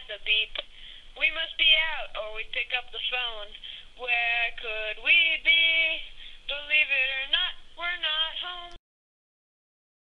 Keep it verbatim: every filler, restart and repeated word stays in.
the beep. We must be out, or we pick up the phone. Where could we